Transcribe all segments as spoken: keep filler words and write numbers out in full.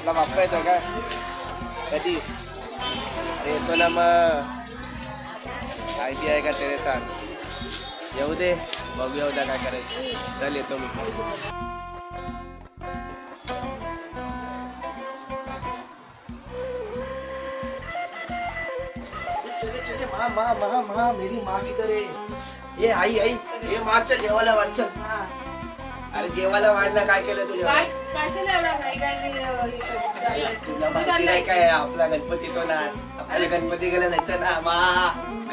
आपला बाप्पा येतो का कधी? अरे येतो ना मग. माहिती आहे का तेरे साथ? येऊ दे, बघूया उद्या काय करायचं. चल येतो मी. माँ माँ माँ माँ मेरी माँ किधर है? ये आई आई ये माँ चल जेवायला वाढ चल. अरे जेवायला वाढला काय केलं तुझ्या? काय आपला गणपती तो नाच. आपल्याला गणपती गेला जायचं ना माँ.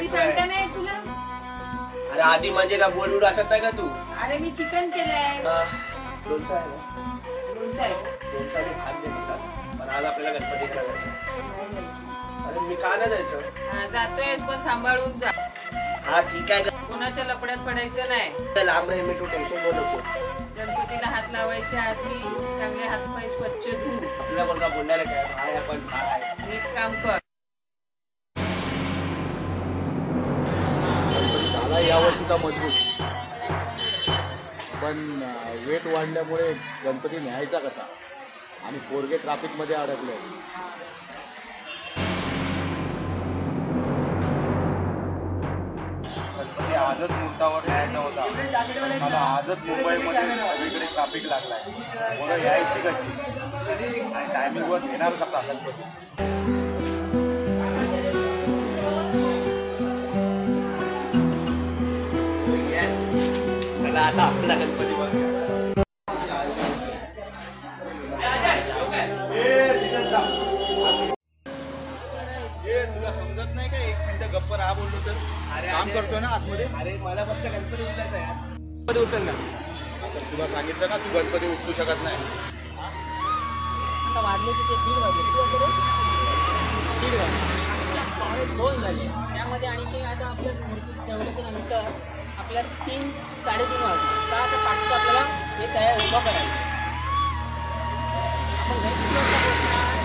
अरे आधी म्हणजे का बोलून असत नाही का तू? अरे मी चिकन केलंय. लोणचं आहे ना? लोणचं आहे. लोणचं आणि भात दे मला. पण आज आपल्याला गणपती गेला जायचं. अरे मी का नाही जायचं? जातोयस पण सांभाळून जा. हा ठीक आहे. कोणाच्या लपड्यात पडायचं नाही. लांब नाही मी तू टेन्शन घेऊ नको. गणपतीला हात लावायच्या आधी चांगले हात पाय स्वच्छ धु. आपल्या मुलगा बोलणार काय? भाय आपण भाय. नीट काम कर. झाला या वर्षीचा मजबूत, पण वेट वाढल्यामुळे गणपती न्यायचा कसा आणि पोरगे ट्रॅफिक मध्ये अडकले. गणपती आजच मुहूर्तावर न्यायचा होता. मला आजच मुंबईमध्ये सगळीकडे ट्रॅफिक लागलाय. मुलं यायची कशी आणि टायमिंगवर येणार कसा गणपती? चला आता आपला गणपती बघूया. तुला समजत नाही का? एक मिनिट गप्प राहा बोललो तर. अरे काम करतोय ना आतमध्ये. अरे मला फक्त गणपती उचलायचा आहे. गणपती उचल ना. तुला सांगितलं का तू गणपती उचलू शकत नाही? वाजले किती? दीड वाजले. किती वाजले? दीड वाजले. दोन झाले. त्यामध्ये आणि ते आता आपल्या मूर्ती ठेवल्याच्या नंतर आपल्याला तीन साडेतीन वाजले. का तर पाठचं आपल्याला हे तयार उभा करायचं. आपण घरी किती वाजता पोहोचणार?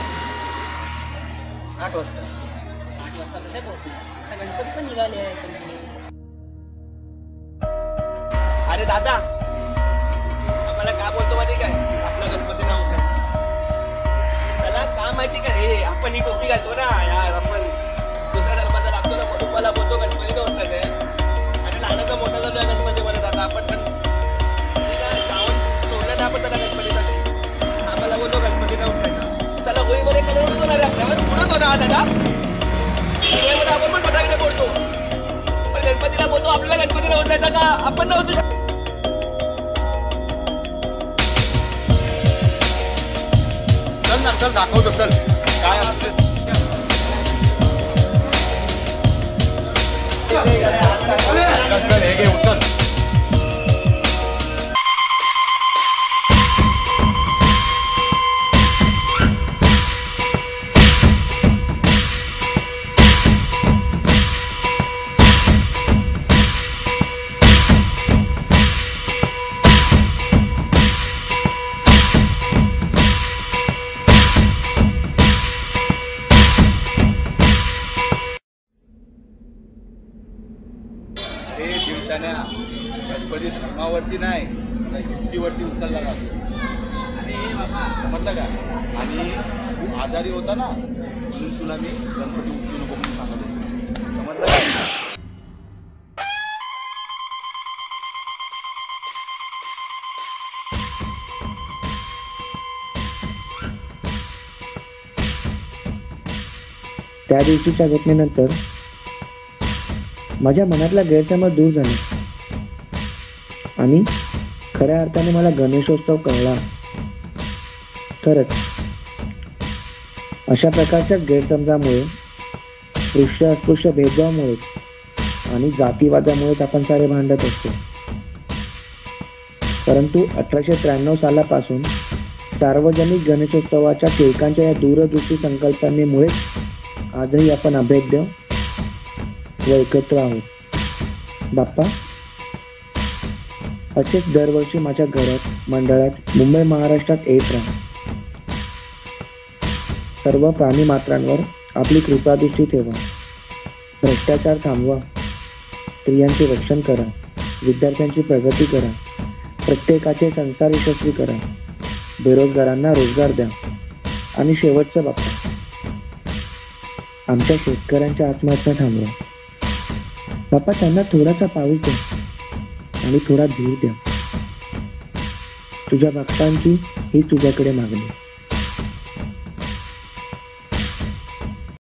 आठ वाजता. आठ वाजता कसं पोहोचणार? आता गणपती पण निघाले आहे. अरे दादा आम्हाला काय बोलतो माहिती काय? आपला गणपती नाव उचल. त्याला काय माहिती का? हे आपण ही टोपी घालतो ना यार, आपण दुसऱ्या धर्माचा लागतो ना, म्हणून मला बोलतो गणपती नाव उचल. आणि लहानाचा मोठा झाला गणपती म्हणत आता आपण पण श्रावण सोडलं ना आपण त्याला गणपतीसाठी. आम्हाला बोलतो गणपती नाव उचल. चला होई बरे कलर होणार आपल्यावर पुढंच होणार दादा. आपण पण फटाकडे बोलतो पण गणपतीला बोलतो आपल्याला गणपतीला ओढण्याचा का आपण नव्हतो शकतो. चल ना चल दाखवतो चल काय असतं. चल चल हे घे उचल. गणपती धर्मावरती नाही हिंदीवरती उचलला जातो. समजलं का? आणि तू आजारी होता ना म्हणून तुला मी गणपती उचलू नको म्हणून सांगत होतो. समजलं का? त्या दिवशीच्या घटनेनंतर माझ्या मनातला गैरसमज दूर झाला आणि खऱ्या अर्थाने मला गणेशोत्सव कळला. खरंच अशा प्रकारच्या गैरसमजामुळे, स्पृश्य अस्पृश्य भेदभावामुळे आणि जातीवादामुळेच आपण सारे भांडत असतो. परंतु अठराशे त्र्याण्णव सालापासून सार्वजनिक गणेशोत्सवाच्या टिळकांच्या या दूरदृष्टी संकल्पनेमुळेच आजही आपण अभेद्य व एकत्र आहोत. बाप्पा, असेच दरवर्षी माझ्या घरात, मंडळात, मुंबई महाराष्ट्रात येत राहा. सर्व प्राणीमात्रांवर आपली कृपादृष्टी ठेवा. भ्रष्टाचार थांबवा. स्त्रियांचे रक्षण करा. विद्यार्थ्यांची प्रगती करा. प्रत्येकाचे संसार यशस्वी करा. बेरोजगारांना रोजगार द्या. आणि शेवटचं बाप्पा, आमच्या शेतकऱ्यांच्या आत्महत्या थांबवा. बाप्पा, त्यांना थोडासा पाऊस द्या आणि थोडा धीर द्या. तुझ्या भक्तांची ही तुझ्याकडे मागणी.